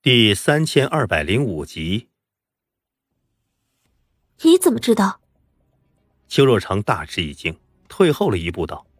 第3205集。 你怎么知道？ 邱若长大吃一惊，退后了一步道：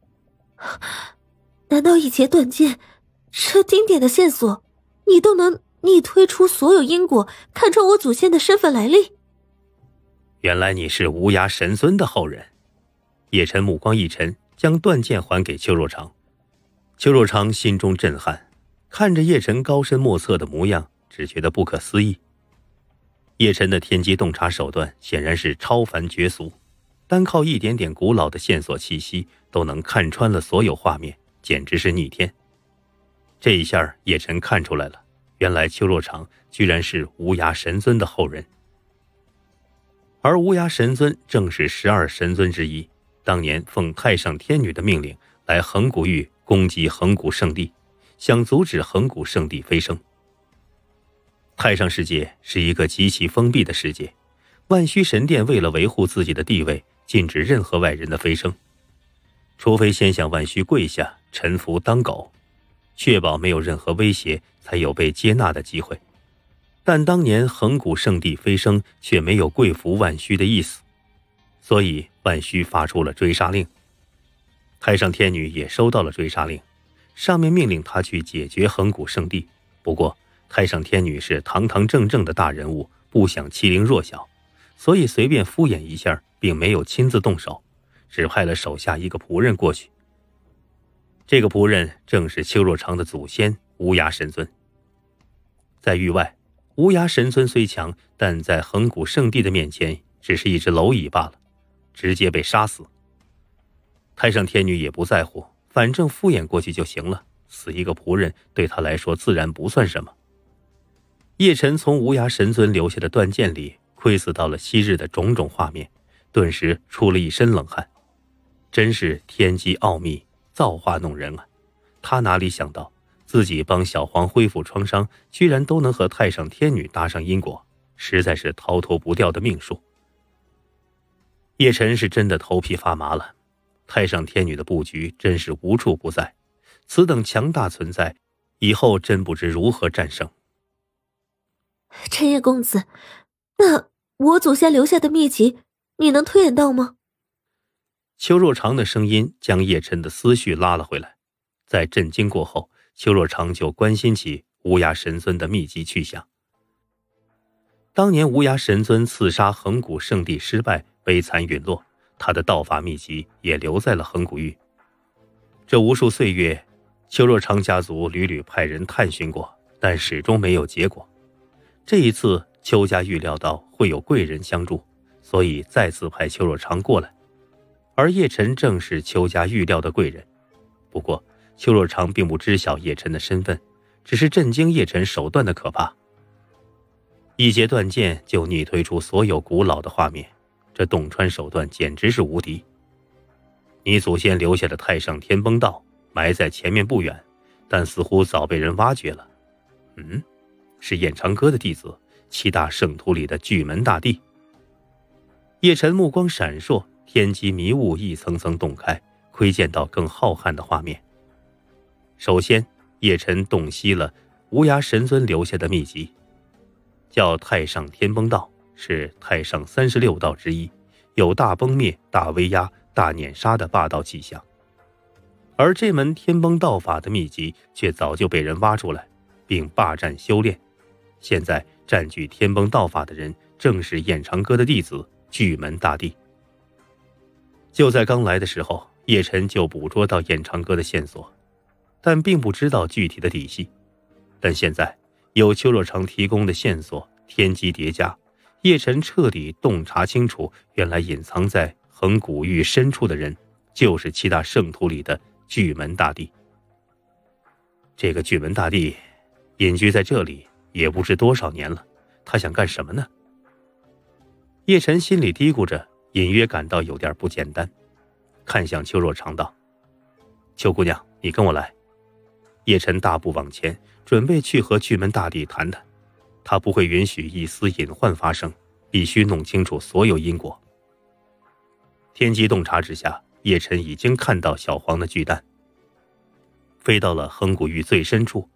难道一节断剑，这丁点的线索，你都能逆推出所有因果，看穿我祖先的身份来历？ 原来你是无涯神尊的后人。叶晨目光一沉，将断剑还给邱若长。邱若长心中震撼，看着叶晨高深莫测的模样，只觉得不可思议。叶晨的天机洞察手段显然是超凡绝俗，单靠一点点古老的线索气息都能看穿了所有画面，简直是逆天。这一下叶晨看出来了，原来邱若长居然是无涯神尊的后人。而无涯神尊正是12神尊之一，当年奉太上天女的命令来横古域攻击横古圣地，想阻止横古圣地飞升。太上世界是一个极其封闭的世界，万虚神殿为了维护自己的地位，禁止任何外人的飞升，除非先向万虚跪下臣服当狗，确保没有任何威胁，才有被接纳的机会。但当年横古圣地飞升却没有跪服万虚的意思，所以万虚发出了追杀令。太上天女也收到了追杀令，上面命令他去解决横古圣地。不过太上天女是堂堂正正的大人物，不想欺凌弱小，所以随便敷衍一下，并没有亲自动手，只派了手下一个仆人过去。这个仆人正是邱若长的祖先无涯神尊。在域外，无涯神尊虽强，但在横古圣地的面前只是一只蝼蚁罢了，直接被杀死。太上天女也不在乎，反正敷衍过去就行了，死一个仆人对他来说自然不算什么。叶晨从无涯神尊留下的断剑里窥视到了昔日的种种画面，顿时出了一身冷汗。真是天机奥秘，造化弄人啊！他哪里想到自己帮小黄恢复创伤，居然都能和太上天女搭上因果，实在是逃脱不掉的命数。叶晨是真的头皮发麻了，太上天女的布局真是无处不在，此等强大存在，以后真不知如何战胜。 陈叶公子，那我祖先留下的秘籍，你能推演到吗？ 邱若长的声音将叶晨的思绪拉了回来，在震惊过后，邱若长就关心起无涯神尊的秘籍去向。当年无涯神尊刺杀横古圣地失败，悲惨陨落，他的道法秘籍也留在了横古域。这无数岁月，邱若长家族屡屡派人探寻过，但始终没有结果。这一次邱家预料到会有贵人相助，所以再次派邱若长过来，而叶晨正是邱家预料的贵人。不过邱若长并不知晓叶晨的身份，只是震惊叶晨手段的可怕。一节断剑就逆推出所有古老的画面，这洞穿手段简直是无敌。你祖先留下的太上天崩道埋在前面不远，但似乎早被人挖掘了。是燕长歌的弟子，7大圣徒里的巨门大帝。叶晨目光闪烁，天机迷雾一层层洞开，窥见到更浩瀚的画面。首先，叶晨洞悉了无涯神尊留下的秘籍，叫太上天崩道，是太上36道之一，有大崩灭、大威压、大碾杀的霸道气象。而这门天崩道法的秘籍却早就被人挖出来，并霸占修炼。现在占据天崩道法的人正是燕长歌的弟子巨门大帝。就在刚来的时候，叶晨就捕捉到燕长歌的线索，但并不知道具体的底细。但现在有邱若长提供的线索，天机叠加，叶晨彻底洞察清楚，原来隐藏在横古域深处的人就是7大圣徒里的巨门大帝。这个巨门大帝隐居在这里也不知多少年了，他想干什么呢？叶晨心里嘀咕着，隐约感到有点不简单，看向邱若长道：邱姑娘，你跟我来。叶晨大步往前，准备去和巨门大帝谈谈。他不会允许一丝隐患发生，必须弄清楚所有因果。天机洞察之下，叶晨已经看到小黄的巨蛋飞到了横古域最深处，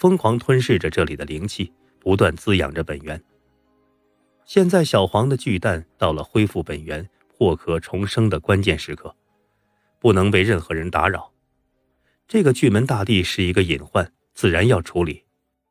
疯狂吞噬着这里的灵气，不断滋养着本源。现在小黄的巨蛋到了恢复本源、破壳重生的关键时刻，不能被任何人打扰。这个巨门大帝是一个隐患，自然要处理。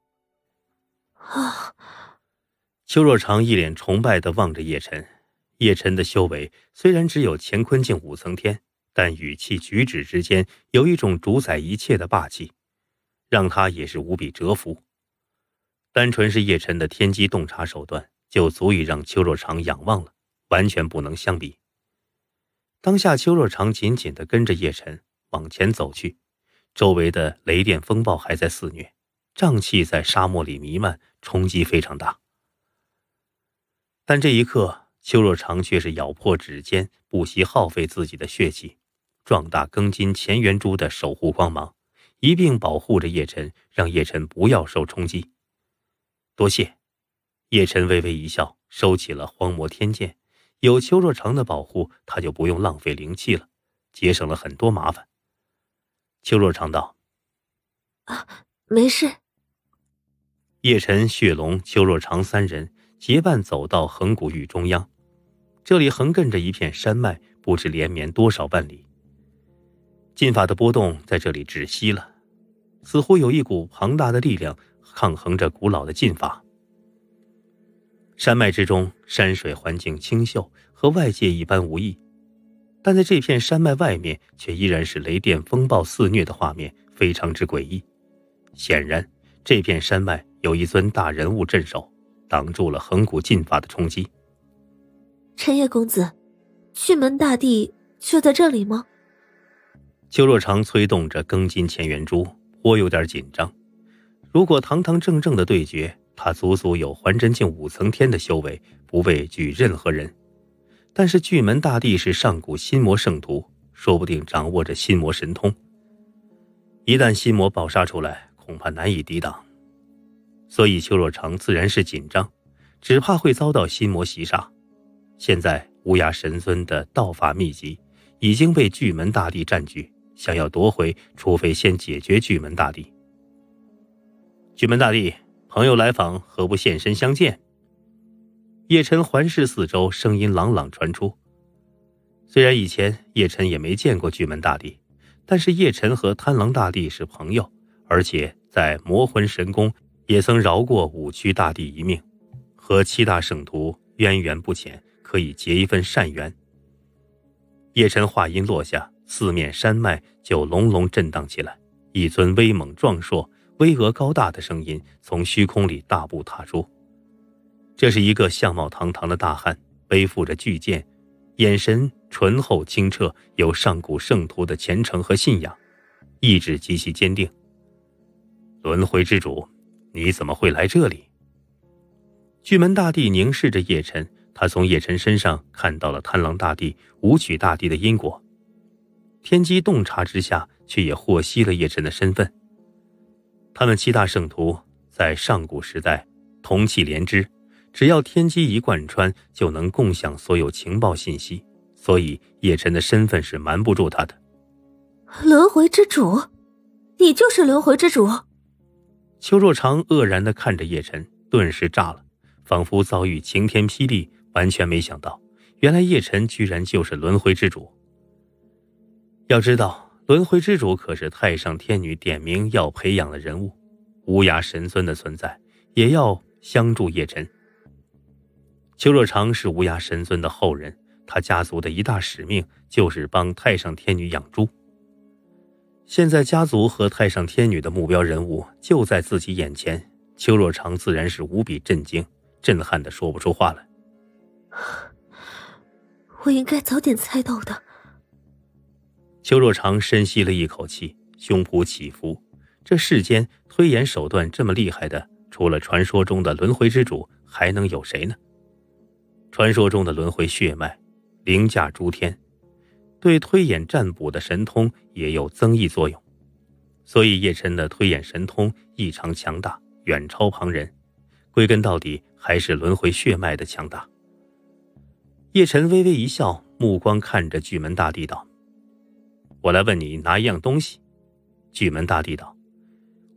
邱若长一脸崇拜地望着叶晨。叶晨的修为虽然只有乾坤境5层天，但语气举止之间有一种主宰一切的霸气，让他也是无比折服。单纯是叶晨的天机洞察手段，就足以让邱若长仰望了，完全不能相比。当下邱若长紧紧地跟着叶晨往前走去，周围的雷电风暴还在肆虐，瘴气在沙漠里弥漫，冲击非常大。但这一刻，邱若长却是咬破指尖，不惜耗费自己的血气，壮大庚金乾元珠的守护光芒，一并保护着叶晨，让叶晨不要受冲击。多谢。叶晨微微一笑，收起了荒魔天剑。有邱若长的保护，他就不用浪费灵气了，节省了很多麻烦。邱若长道： 没事。 叶晨、血龙、邱若长3人结伴走到横古域中央，这里横亘着一片山脉，不知连绵多少万里。劲法的波动在这里窒息了，似乎有一股庞大的力量抗衡着古老的劲法。山脉之中，山水环境清秀，和外界一般无异，但在这片山脉外面却依然是雷电风暴肆虐的画面，非常之诡异。显然这片山脉有一尊大人物镇守，挡住了横古劲法的冲击。 陈叶公子，巨门大帝就在这里吗？ 邱若长催动着庚金乾元珠，颇有点紧张。如果堂堂正正的对决，他足足有还真境5层天的修为，不畏惧任何人。但是巨门大帝是上古心魔圣徒，说不定掌握着心魔神通，一旦心魔爆杀出来，恐怕难以抵挡。所以邱若长自然是紧张，只怕会遭到心魔袭杀。现在乌鸦神尊的道法秘籍已经被巨门大帝占据，想要夺回，除非先解决巨门大帝。巨门大帝，朋友来访，何不现身相见？叶晨环视四周，声音朗朗传出。虽然以前叶晨也没见过巨门大帝，但是叶晨和贪狼大帝是朋友，而且在魔魂神宫也曾饶过五区大帝一命，和7大圣徒渊源不浅，可以结一份善缘。叶晨话音落下，四面山脉就隆隆震荡起来，一尊威猛壮硕、巍峨高大的声音从虚空里大步踏出。这是一个相貌堂堂的大汉，背负着巨剑，眼神醇厚清澈，有上古圣徒的虔诚和信仰，意志极其坚定。轮回之主，你怎么会来这里？巨门大帝凝视着叶晨，他从叶晨身上看到了贪狼大帝、武曲大帝的因果，天机洞察之下，却也获悉了叶晨的身份。他们7大圣徒在上古时代同气连枝，只要天机一贯穿，就能共享所有情报信息，所以叶晨的身份是瞒不住他的。 轮回之主，你就是轮回之主？ 邱若长愕然地看着叶晨，顿时炸了，仿佛遭遇晴天霹雳，完全没想到，原来叶晨居然就是轮回之主。要知道，轮回之主可是太上天女点名要培养的人物，乌鸦神尊的存在也要相助叶晨。邱若长是乌鸦神尊的后人，他家族的一大使命就是帮太上天女养猪。现在家族和太上天女的目标人物就在自己眼前，邱若长自然是无比震惊，震撼得说不出话来。 我应该早点猜到的。 邱若长深吸了一口气，胸脯起伏。这世间推演手段这么厉害的，除了传说中的轮回之主，还能有谁呢？传说中的轮回血脉凌驾诸天，对推演占卜的神通也有增益作用，所以叶晨的推演神通异常强大，远超旁人，归根到底还是轮回血脉的强大。叶晨微微一笑，目光看着巨门大帝道：我来问你拿一样东西。巨门大帝道：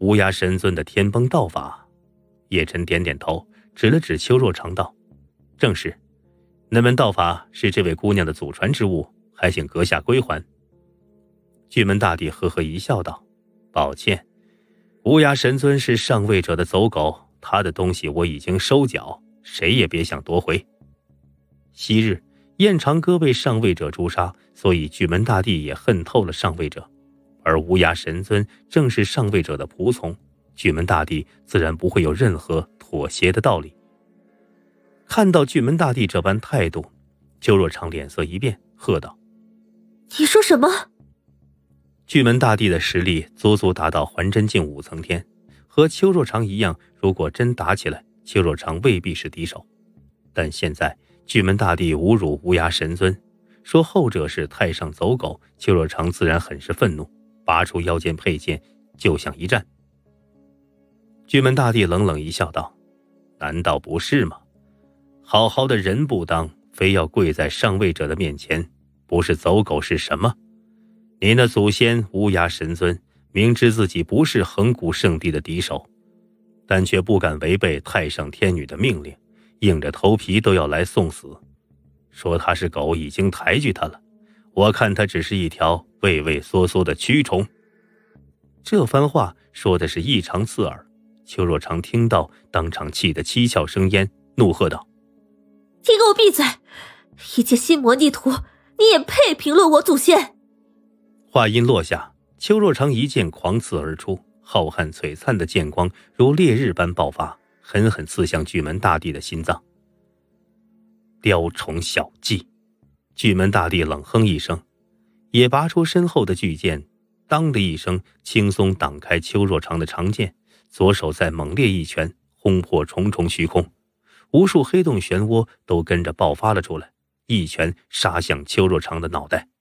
乌鸦神尊的天崩道法？叶晨点点头，指了指邱若长道：正是，那门道法是这位姑娘的祖传之物，还请阁下归还。巨门大帝呵呵一笑道：抱歉，乌鸦神尊是上位者的走狗，他的东西我已经收缴，谁也别想夺回。昔日燕长歌为上位者诛杀，所以巨门大帝也恨透了上位者，而乌鸦神尊正是上位者的仆从，巨门大帝自然不会有任何妥协的道理。看到巨门大帝这般态度，邱若长脸色一变，喝道： 你说什么？ 巨门大帝的实力足足达到还真境5层天，和邱若长一样，如果真打起来，邱若长未必是敌手。但现在巨门大帝侮辱乌鸦神尊，说后者是太上走狗，邱若长自然很是愤怒，拔出腰间佩剑就想一战。巨门大帝冷冷一笑道：难道不是吗？好好的人不当，非要跪在上位者的面前，不是走狗是什么？你那祖先乌鸦神尊明知自己不是恒古圣地的敌手，但却不敢违背太上天女的命令，硬着头皮都要来送死。说他是狗已经抬举他了，我看他只是一条畏畏缩缩的蛆虫。这番话说的是异常刺耳，邱若长听到当场气得七窍生烟，怒喝道： 你给我闭嘴！一介心魔逆徒，你也配评论我祖先？ 话音落下，邱若长一剑狂刺而出，浩瀚璀璨的剑光如烈日般爆发，狠狠刺向巨门大帝的心脏。雕虫小技！巨门大帝冷哼一声，也拔出身后的巨剑，当的一声轻松挡开邱若长的长剑，左手再猛烈一拳，轰破重重虚空，无数黑洞漩涡都跟着爆发了出来，一拳杀向邱若长的脑袋。